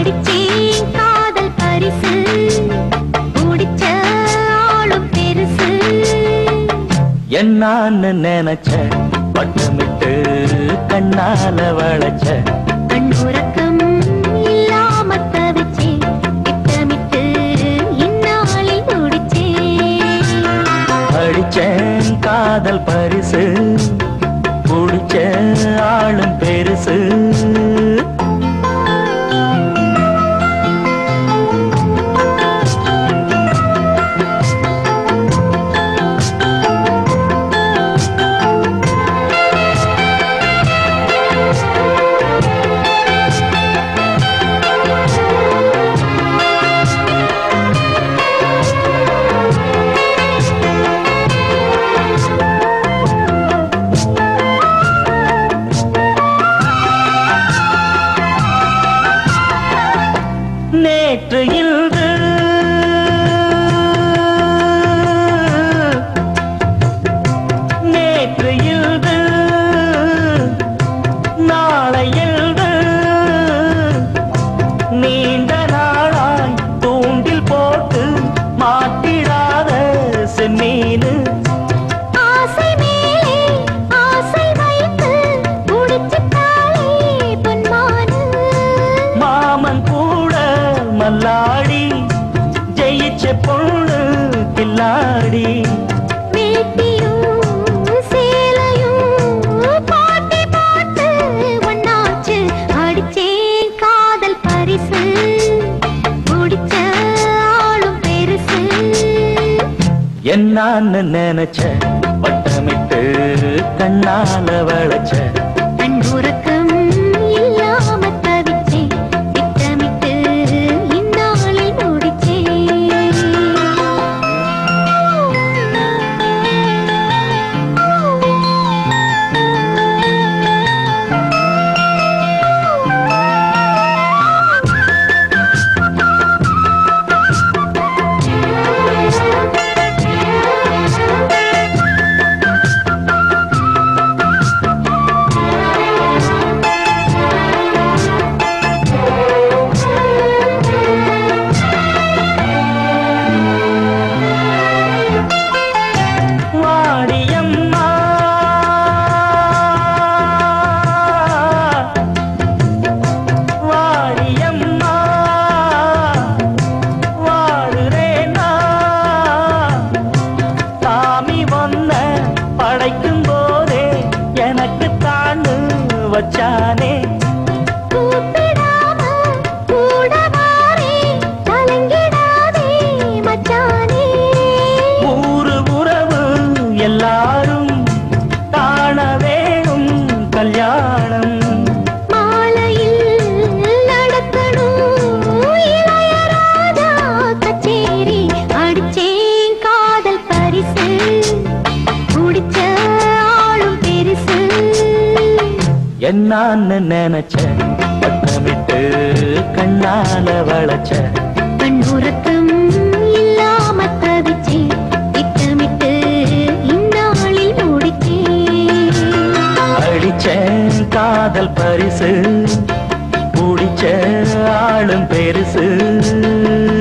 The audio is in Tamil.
முடிச்சேன் காதல் பரிசு முடிச்ச ஆளும் பெருசு என்னான்னு நினைச்ச பட்டமிட்டு கண்ணால வளைச்ச கண் உறக்கம் இல்லாம தவிச்சே திட்டமிட்டு இந்நாளில் முடிச்சேன் அடிச்சேன் காதல் பரிசு முடிச்ச ஆளும் பெருசு நேற்று இன்று நேற்று இன்று நாளை இன்று நீண்ட நாளாய் தூண்டில் போட்டு மாட்டிடாத செம்மீனு ஆசை மேலே ஆசை வைத்து முடிச்சுட்டாளே பொன்மானு மாமன் கூட மல்லாடி ஜெயிச்ச பொண்ணு கில்லாடி வேட்டியும் சேலையும் பாட்டி பாட்டு ஒன்னாச்சு அடிச்சேன் காதல் பரிசு முடிச்ச ஆளும் பெருசு என்னான்னு நினைச்ச வட்டமிட்டு கண்ணால வளைச்ச கண் உறக்கம் இல்லாம தவிச்சே திட்டமிட்டு இந்நாளில் முடிச்சே வாடியம்மா வாடியம்மா வாடுறேனா சாமி வந்த படைக்கும் போதே எனக்கு தாண்டு வச்சானே கூப்பிடாம கூட வாரே கலங்கிடாதே மச்சானே ஊரு உறவு எல்லாரும் காண வேணும் கல்யாணம் மாலையில் நடக்கணும் இளையராஜா கச்சேரி அடிச்சேன் காதல் பரிசு முடிச்ச ஆளும் பெருசு என்னான்னு நினைச்ச பட்டமிட்டு கண்ணால வளைச்ச கண் உறக்கம் இல்லாம தவிச்சே திட்டமிட்டு இந்நாளில் முடிச்சேன் அடிச்சேன் காதல் பரிசு முடிச்ச ஆளும் பெருசு